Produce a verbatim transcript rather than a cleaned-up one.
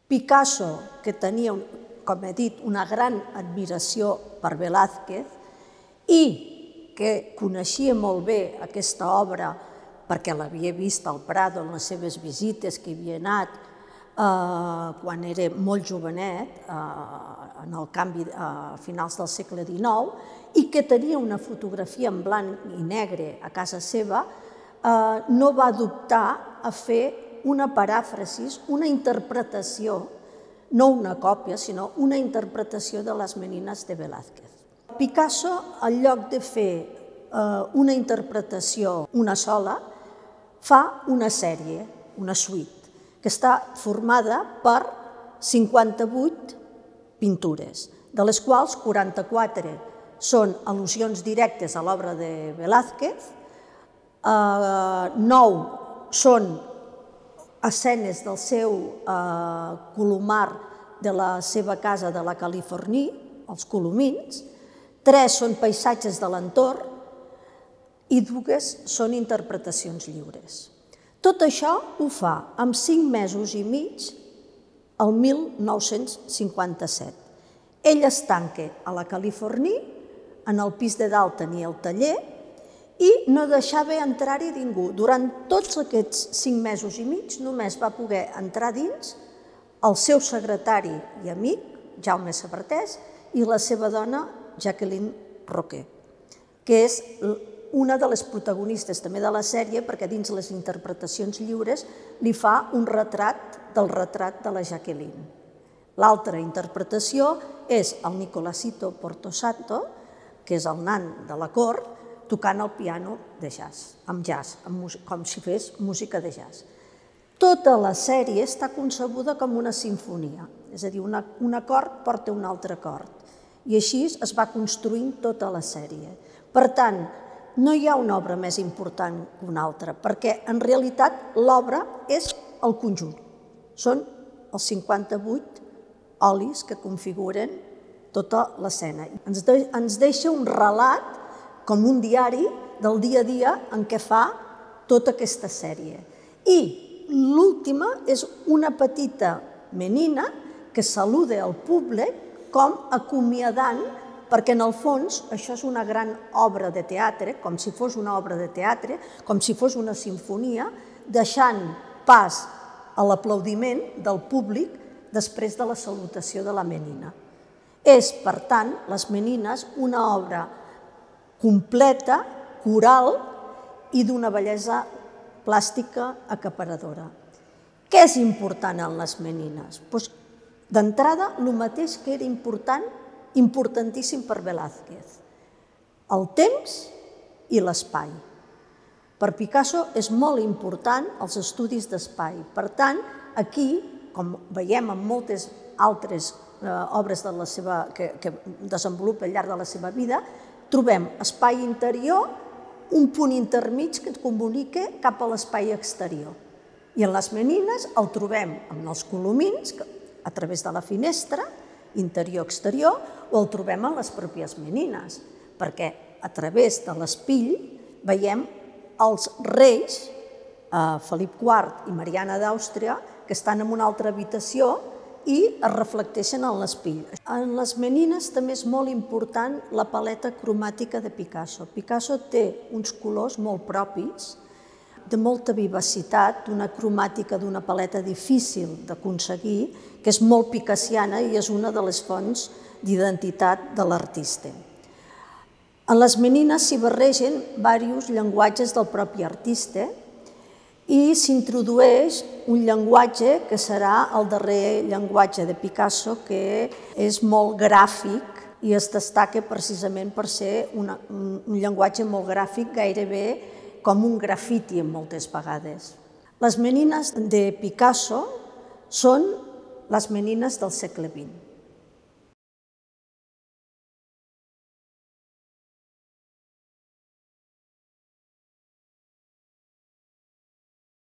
Picasso, que tenia, com he dit, una gran admiració per Velázquez i que coneixia molt bé aquesta obra perquè l'havia vist al Prado en les seves visites, que hi havia anat quan era molt jovenet, en el canvi a finals del segle dinou, i que tenia una fotografia en blanc i negre a casa seva, no va dubtar a fer una paràfrasi, una interpretació, no una còpia, sinó una interpretació de les Menines de Velázquez. Picasso, en lloc de fer una interpretació una sola, fa una sèrie, una suite, que està formada per cinquanta-vuit pintures, de les quals quaranta-quatre són al·lusions directes a l'obra de Velázquez, nou són escenes del seu colomar de la seva casa de la Califòrnia, els Colomins, tres són paisatges de l'entorn i dues són interpretacions lliures. Tot això ho fa en cinc mesos i mig el mil nou-cents cinquanta-set. Ell es tanca a la Califòrnia, en el pis de dalt tenia el taller i no deixava entrar-hi ningú. Durant tots aquests cinc mesos i mig només va poder entrar dins el seu secretari i amic, Jaume Sabartés, i la seva dona, Jacqueline Roquet, que és una de les protagonistes també de la sèrie, perquè dins les interpretacions lliures li fa un retrat del retrat de la Jacqueline. L'altra interpretació és el Nicolásito Portosato, que és el nan de la cort, tocant el piano de jazz, amb jazz, com si fes música de jazz. Tota la sèrie està concebuda com una sinfonia, és a dir, un acord porta un altre acord, i així es va construint tota la sèrie. Per tant, no hi ha una obra més important que una altra, perquè en realitat l'obra és el conjunt. Són els cinquanta-vuit olis que configuren tota l'escena. Ens deixa un relat, com un diari, del dia a dia en què fa tota aquesta sèrie. I l'última és una petita menina que saluda al públic com acomiadant, perquè en el fons això és una gran obra de teatre, com si fos una obra de teatre, com si fos una sinfonia, deixant pas a l'aplaudiment del públic després de la salutació de la menina. És, per tant, Les Menines, una obra completa, coral i d'una bellesa plàstica acaparadora. Què és important en Les Menines? D'entrada, el mateix que era important importantíssim per Velázquez, el temps i l'espai. Per Picasso és molt important els estudis d'espai. Per tant, aquí, com veiem en moltes altres obres que desenvolupa al llarg de la seva vida, trobem espai interior, un punt intermig que et comunica cap a l'espai exterior. I en Les Menines el trobem amb els colomins, a través de la finestra, interior-exterior, o el trobem en les pròpies menines, perquè a través de l'espill veiem els reis, Felip quart i Mariana d'Àustria, que estan en una altra habitació i es reflecteixen en l'espill. En Les Menines també és molt important la paleta cromàtica de Picasso. Picasso té uns colors molt propis, de molta vivacitat, una cromàtica d'una paleta difícil d'aconseguir, que és molt picassiana i és una de les fonts d'identitat de l'artista. En Les Menines s'hi barregen diversos llenguatges del propi artista i s'introdueix un llenguatge que serà el darrer llenguatge de Picasso, que és molt gràfic i es destaca precisament per ser un llenguatge molt gràfic, gairebé com un grafiti moltes vegades. Les Menines de Picasso són les menines del segle vint.